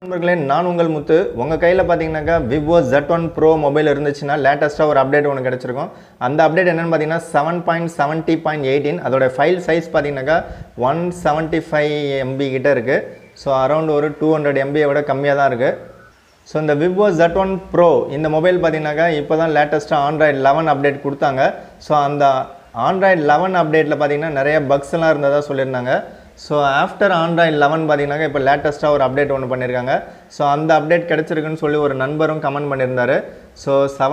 நண்பர்களே நான் உங்கள் முத்து உங்கள் கையில் பார்த்தீங்கன்னாக்கா விவோ Z1 Pro மொபைல் இருந்துச்சுன்னா லேட்டஸ்ட்டாக ஒரு அப்டேட் ஒன்று கிடச்சிருக்கும். அந்த அப்டேட் என்னென்னு பார்த்தீங்கன்னா 7.70.18 அதோட ஃபைல் சைஸ் பார்த்தீங்கன்னாக்கா 175 MB கிட்ட இருக்குது. ஸோ அரௌண்ட் ஒரு 200 MB விட கம்மியாக தான் இருக்குது. ஸோ இந்த விவோ Z1 Pro இந்த மொபைல் பார்த்தீங்கன்னாக்கா இப்போ தான் லேட்டஸ்ட்டாக Android 11 அப்டேட் கொடுத்தாங்க. ஸோ அந்த Android 11 அப்டேட்டில் பார்த்தீங்கன்னா நிறைய பக்ஸ்லாம் இருந்ததாக சொல்லியிருந்தாங்க. ஸோ ஆஃப்டர் Android 11 பார்த்தீங்கன்னாக்கா இப்போ லேட்டஸ்ட்டாக ஒரு அப்டேட் ஒன்று பண்ணியிருக்காங்க. ஸோ அந்த அப்டேட் கிடச்சிருக்குன்னு சொல்லி ஒரு நண்பரும் கமெண்ட் பண்ணியிருந்தார். ஸோ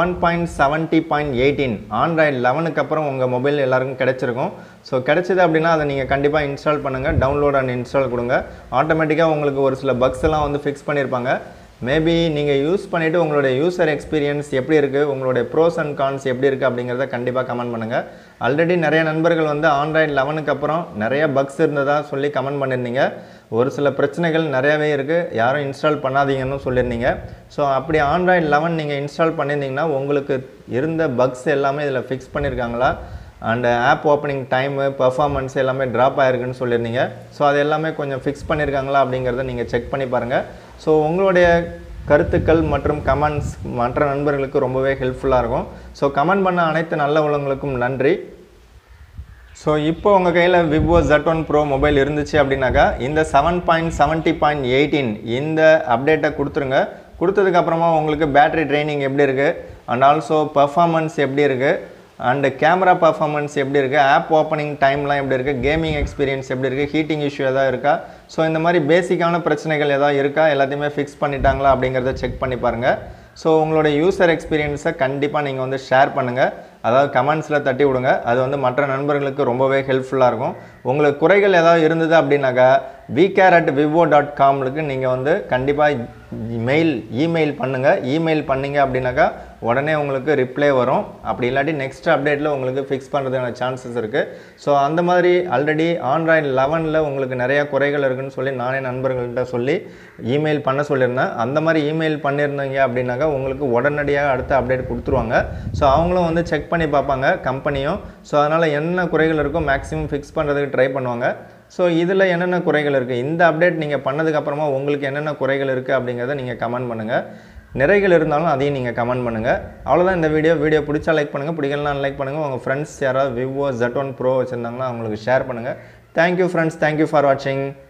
7.70.18 Android 11க்கு அப்புறம் உங்கள் மொபைல் எல்லாருக்கும் கிடச்சிருக்கும். ஸோ கிடச்சிது அப்படின்னா அதை நீங்கள் கண்டிப்பாக இன்ஸ்டால் பண்ணுங்கள், டவுன்லோட் அண்ட் இன்ஸ்டால் கொடுங்க. ஆட்டோமேட்டிக்காக உங்களுக்கு ஒரு சில பக்ஸ் எல்லாம் வந்து ஃபிக்ஸ் பண்ணியிருப்பாங்க. மேபி நீங்கள் யூஸ் பண்ணிவிட்டு உங்களுடைய யூசர் எக்ஸ்பீரியன்ஸ் எப்படி இருக்குது, உங்களுடைய ப்ரோஸ் அண்ட் கான்ஸ் எப்படி இருக்குது அப்படிங்கிறத கண்டிப்பாக கமெண்ட் பண்ணுங்கள். ஆல்ரெடி நிறைய நண்பர்கள் வந்து Android 11க்கு அப்புறம் நிறைய பக்ஸ் இருந்ததாக சொல்லி கமெண்ட் பண்ணியிருந்தீங்க. ஒரு சில பிரச்சனைகள் நிறையாவே இருக்குது, யாரும் இன்ஸ்டால் பண்ணாதீங்கன்னு சொல்லியிருந்தீங்க. ஸோ அப்படி Android 11 நீங்கள் இன்ஸ்டால் பண்ணியிருந்தீங்கன்னா உங்களுக்கு இருந்த பக்ஸ் எல்லாமே இதில் ஃபிக்ஸ் பண்ணியிருக்காங்களா, and app opening time performance எல்லாமே ட்ராப் ஆகிருக்குன்னு சொல்லியிருந்தீங்க. ஸோ அது எல்லாமே கொஞ்சம் ஃபிக்ஸ் பண்ணியிருக்காங்களா அப்படிங்கிறத நீங்கள் செக் பண்ணி பாருங்கள். ஸோ உங்களுடைய கருத்துக்கள் மற்றும் கமெண்ட்ஸ் மற்ற நண்பர்களுக்கு ரொம்பவே ஹெல்ப்ஃபுல்லாக இருக்கும். ஸோ கமெண்ட் பண்ண அனைத்து நல்ல உள்ளவங்களுக்கும் நன்றி. ஸோ இப்போ உங்கள் கையில் விவோ Z1 Pro மொபைல் இருந்துச்சு அப்படின்னாக்கா இந்த 7.70.18 இந்த அப்டேட்டை கொடுத்துருங்க. கொடுத்ததுக்கப்புறமா உங்களுக்கு பேட்டரி ட்ரைனிங் எப்படி இருக்குது, அண்ட் ஆல்சோ பர்ஃபார்மன்ஸ் எப்படி இருக்குது, அண்டு கேமரா பர்ஃபார்மன்ஸ் எப்படி இருக்குது, ஆப் ஓப்பனிங் டைம்லாம் எப்படி இருக்குது, கேமிங் எக்ஸ்பீரியன்ஸ் எப்படி இருக்குது, ஹீட்டிங் இஷ்யூ எதாவது இருக்கா, ஸோ இந்த மாதிரி பேசிக்கான பிரச்சனைகள் எதாவது இருக்கா, எல்லாத்தையுமே ஃபிக்ஸ் பண்ணிட்டாங்களா அப்படிங்கிறத செக் பண்ணி பாருங்கள். ஸோ உங்களோட யூசர் எக்ஸ்பீரியன்ஸை கண்டிப்பாக நீங்கள் வந்து ஷேர் பண்ணுங்கள், அதாவது கமெண்ட்ஸில் தட்டி விடுங்க. அது வந்து மற்ற நண்பர்களுக்கு ரொம்பவே ஹெல்ப்ஃபுல்லாக இருக்கும். உங்களுக்கு குறைகள் ஏதாவது இருந்தது அப்படின்னாக்கா vcare@vivo.com நீங்கள் வந்து கண்டிப்பாக இமெயில் பண்ணுங்கள். இமெயில் பண்ணிங்க அப்படின்னாக்கா உடனே உங்களுக்கு ரிப்ளை வரும். அப்படி இல்லாட்டி நெக்ஸ்ட் அப்டேட்டில் உங்களுக்கு ஃபிக்ஸ் பண்ணுறதுக்கான சான்சஸ் இருக்குது. ஸோ அந்த மாதிரி ஆல்ரெடி Android 11ல் உங்களுக்கு நிறையா குறைகள் இருக்குதுன்னு சொல்லி நானே நண்பர்கள்ட்ட சொல்லி இமெயில் பண்ண சொல்லியிருந்தேன். அந்த மாதிரி இமெயில் பண்ணியிருந்தீங்க அப்படின்னாக்கா உங்களுக்கு உடனடியாக அடுத்த அப்டேட் கொடுத்துருவாங்க. ஸோ அவங்களும் வந்து செக் பண்ணி பார்ப்பாங்க கம்பெனியும். ஸோ அதனால் என்ன குறைகள் இருக்கோ மேக்ஸிமம் ஃபிக்ஸ் பண்ணுறதுக்கு ட்ரை பண்ணுவாங்க. ஸோ இதில் என்னென்ன குறைகள் இருக்குது, இந்த அப்டேட் நீங்கள் பண்ணதுக்கப்புறமா உங்களுக்கு என்னென்ன குறைகள் இருக்குது அப்படிங்கிறத நீங்கள் கமெண்ட் பண்ணுங்கள். நிறைகள் இருந்தாலும் அதையும் நீங்கள் கமெண்ட் பண்ணுங்கள். அவ்வளோதான் இந்த வீடியோ பிடிச்சா லைக் பண்ணுங்கள், பிடிக்கலாம் லைக் பண்ணுங்கள். உங்கள் ஃப்ரெண்ட்ஸ் யாராவது விவோ Z1 Pro வச்சுருந்தாங்கன்னா அவங்களுக்கு ஷேர் பண்ணுங்கள். தேங்க்யூ ஃப்ரெண்ட்ஸ், தேங்க்யூ ஃபார் வாட்சிங்.